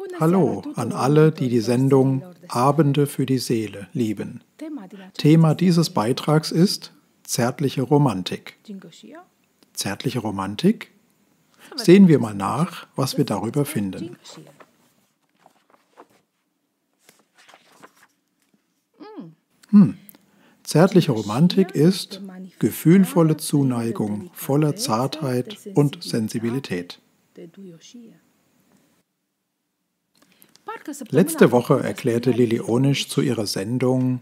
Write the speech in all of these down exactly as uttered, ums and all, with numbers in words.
Hallo an alle, die die Sendung Abende für die Seele lieben. Thema dieses Beitrags ist zärtliche Romantik. Zärtliche Romantik? Sehen wir mal nach, was wir darüber finden. Hm. Zärtliche Romantik ist gefühlvolle Zuneigung voller Zartheit und Sensibilität. Letzte Woche erklärte Lili Onisch zu ihrer Sendung,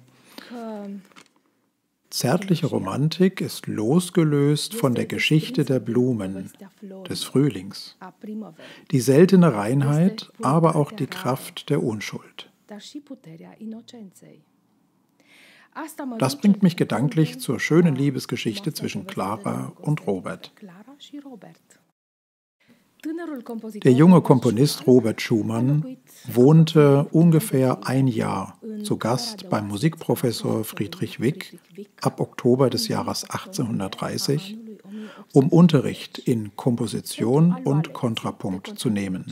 zärtliche Romantik ist losgelöst von der Geschichte der Blumen, des Frühlings, die seltene Reinheit, aber auch die Kraft der Unschuld. Das bringt mich gedanklich zur schönen Liebesgeschichte zwischen Clara und Robert. Der junge Komponist Robert Schumann wohnte ungefähr ein Jahr zu Gast beim Musikprofessor Friedrich Wick ab Oktober des Jahres achtzehnhundertdreißig, um Unterricht in Komposition und Kontrapunkt zu nehmen.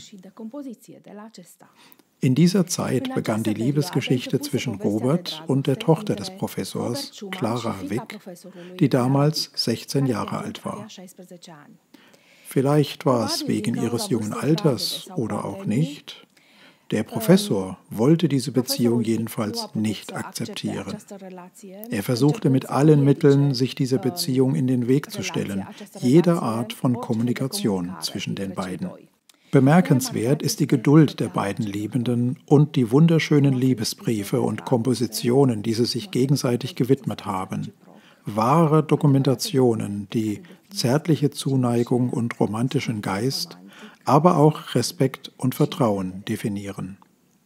In dieser Zeit begann die Liebesgeschichte zwischen Robert und der Tochter des Professors, Clara Wick, die damals sechzehn Jahre alt war. Vielleicht war es wegen ihres jungen Alters oder auch nicht. Der Professor wollte diese Beziehung jedenfalls nicht akzeptieren. Er versuchte mit allen Mitteln, sich dieser Beziehung in den Weg zu stellen, jeder Art von Kommunikation zwischen den beiden. Bemerkenswert ist die Geduld der beiden Liebenden und die wunderschönen Liebesbriefe und Kompositionen, die sie sich gegenseitig gewidmet haben. Wahre Dokumentationen, die zärtliche Zuneigung und romantischen Geist, aber auch Respekt und Vertrauen definieren.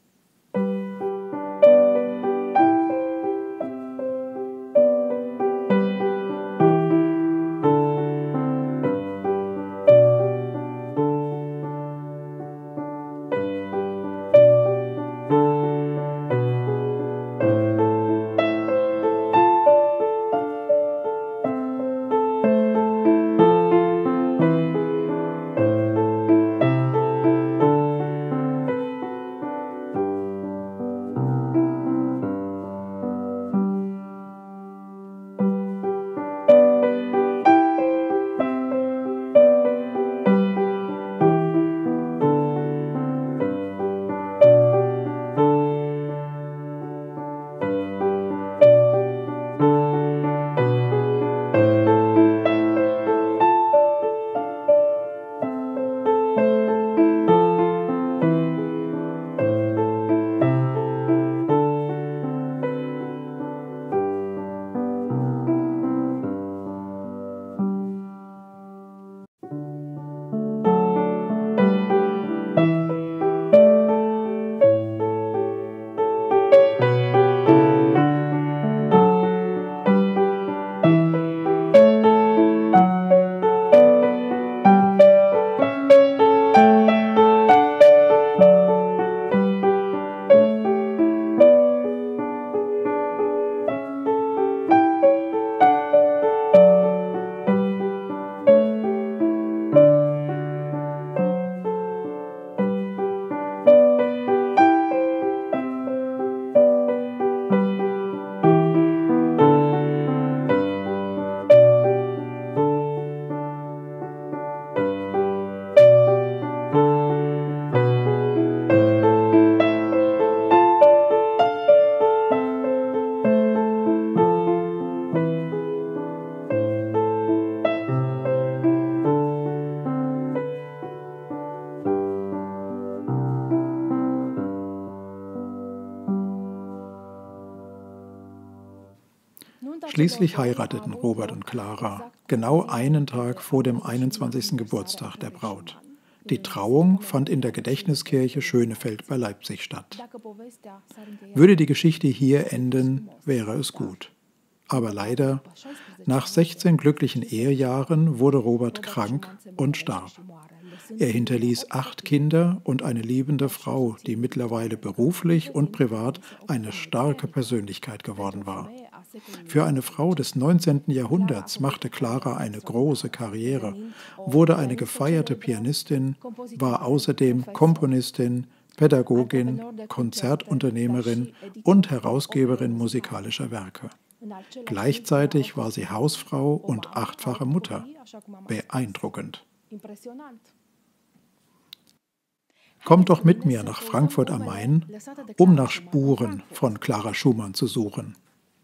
Schließlich heirateten Robert und Clara, genau einen Tag vor dem einundzwanzigsten Geburtstag der Braut. Die Trauung fand in der Gedächtniskirche Schönefeld bei Leipzig statt. Würde die Geschichte hier enden, wäre es gut. Aber leider, nach sechzehn glücklichen Ehejahren wurde Robert krank und starb. Er hinterließ acht Kinder und eine liebende Frau, die mittlerweile beruflich und privat eine starke Persönlichkeit geworden war. Für eine Frau des neunzehnten Jahrhunderts machte Clara eine große Karriere, wurde eine gefeierte Pianistin, war außerdem Komponistin, Pädagogin, Konzertunternehmerin und Herausgeberin musikalischer Werke. Gleichzeitig war sie Hausfrau und achtfache Mutter. Beeindruckend. Kommt doch mit mir nach Frankfurt am Main, um nach Spuren von Clara Schumann zu suchen.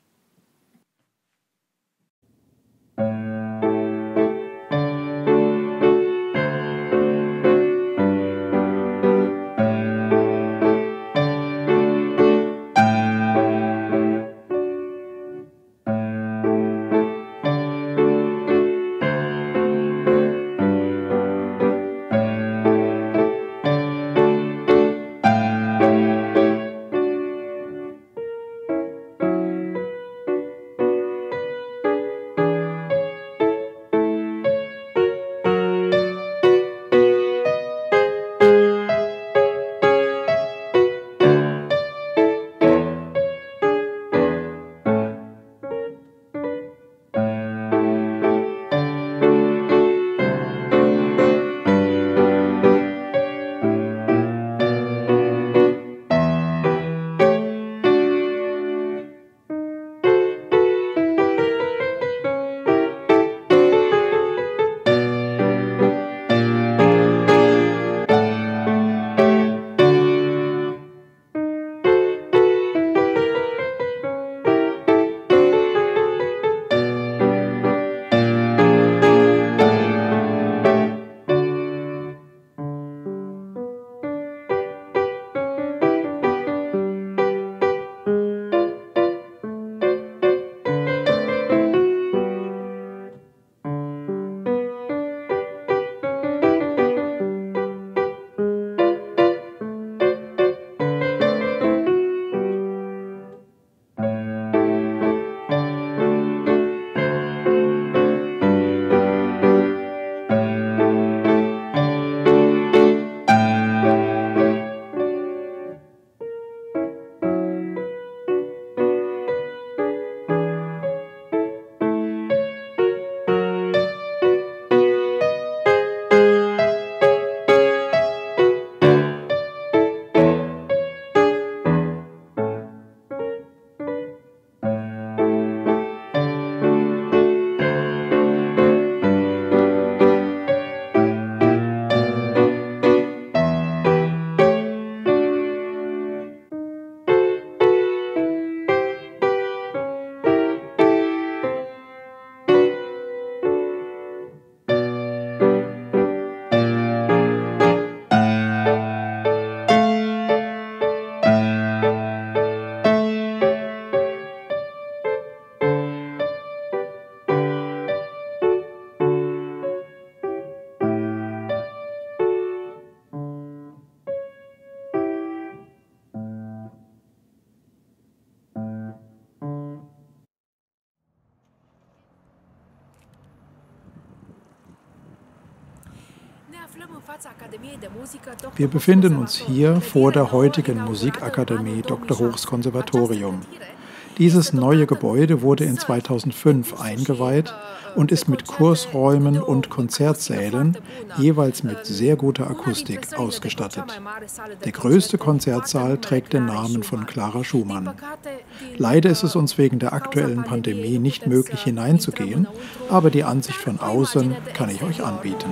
Wir befinden uns hier vor der heutigen Musikakademie Doktor Hochs Konservatorium. Dieses neue Gebäude wurde in zweitausendfünf eingeweiht und ist mit Kursräumen und Konzertsälen, jeweils mit sehr guter Akustik, ausgestattet. Der größte Konzertsaal trägt den Namen von Clara Schumann. Leider ist es uns wegen der aktuellen Pandemie nicht möglich, hineinzugehen, aber die Ansicht von außen kann ich euch anbieten.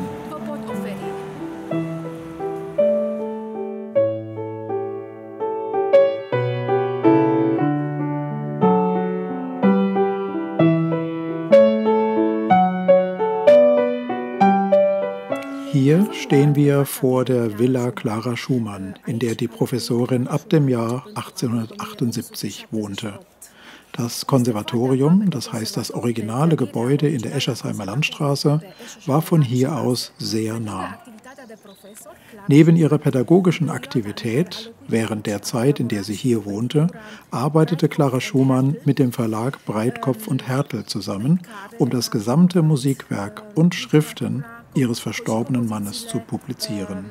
Hier stehen wir vor der Villa Clara Schumann, in der die Professorin ab dem Jahr achtzehnhundertachtundsiebzig wohnte. Das Konservatorium, das heißt das originale Gebäude in der Eschersheimer Landstraße, war von hier aus sehr nah. Neben ihrer pädagogischen Aktivität, während der Zeit, in der sie hier wohnte, arbeitete Clara Schumann mit dem Verlag Breitkopf und Härtel zusammen, um das gesamte Musikwerk und Schriften ihres verstorbenen Mannes zu publizieren.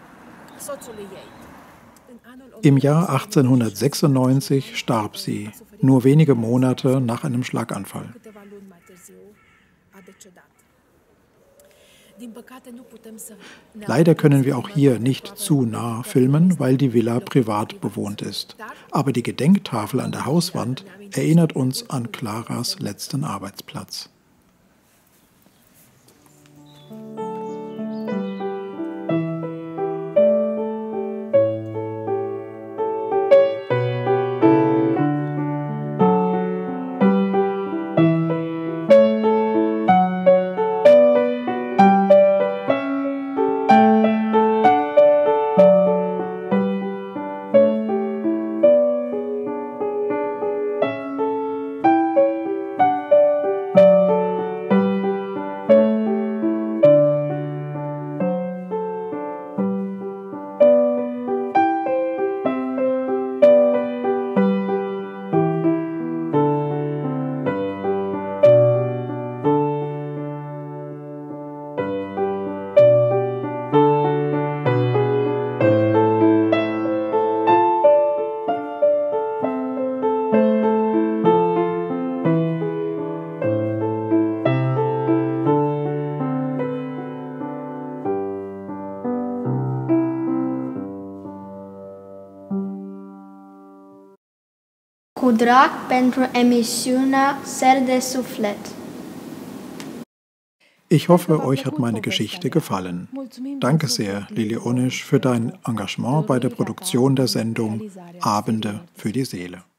Im Jahr achtzehnhundertsechsundneunzig starb sie, nur wenige Monate nach einem Schlaganfall. Leider können wir auch hier nicht zu nah filmen, weil die Villa privat bewohnt ist. Aber die Gedenktafel an der Hauswand erinnert uns an Claras letzten Arbeitsplatz. Cu drag pentru emisiunea Ser de Suflet. Ich hoffe, euch hat meine Geschichte gefallen. Danke sehr, Lili Onisch, für dein Engagement bei der Produktion der Sendung Abende für die Seele.